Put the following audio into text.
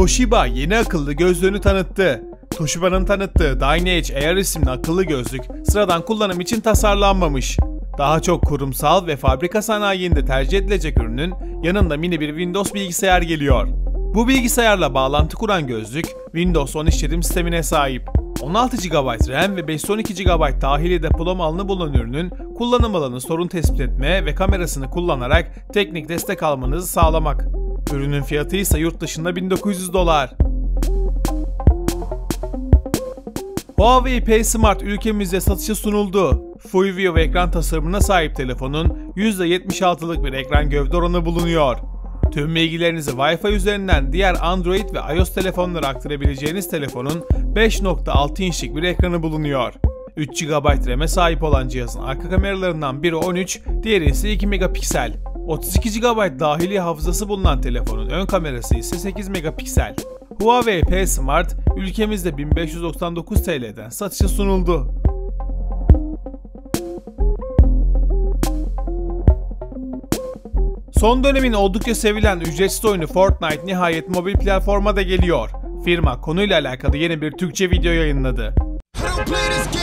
Toshiba yeni akıllı gözlüğünü tanıttı. Toshiba'nın tanıttığı Dyna-Edge Air isimli akıllı gözlük sıradan kullanım için tasarlanmamış. Daha çok kurumsal ve fabrika sanayinde tercih edilecek ürünün yanında mini bir Windows bilgisayar geliyor. Bu bilgisayarla bağlantı kuran gözlük Windows 10 işletim sistemine sahip. 16 GB RAM ve 512 GB dahili depolama alanı bulunan ürünün kullanım alanı sorun tespit etme ve kamerasını kullanarak teknik destek almanızı sağlamak. Ürünün fiyatı ise yurt dışında $1900. Huawei P Smart ülkemizde satışa sunuldu. Full View ekran tasarımına sahip telefonun %76'lık bir ekran gövde oranı bulunuyor. Tüm bilgilerinizi Wi-Fi üzerinden diğer Android ve iOS telefonlara aktarabileceğiniz telefonun 5.6 inçlik bir ekranı bulunuyor. 3 GB RAM'e sahip olan cihazın arka kameralarından biri 13, diğeri ise 2 megapiksel. 32 GB dahili hafızası bulunan telefonun ön kamerası ise 8 megapiksel. Huawei P Smart ülkemizde 1599 TL'den satışa sunuldu. Son dönemin oldukça sevilen ücretsiz oyunu Fortnite nihayet mobil platforma da geliyor. Firma konuyla alakalı yeni bir Türkçe video yayınladı.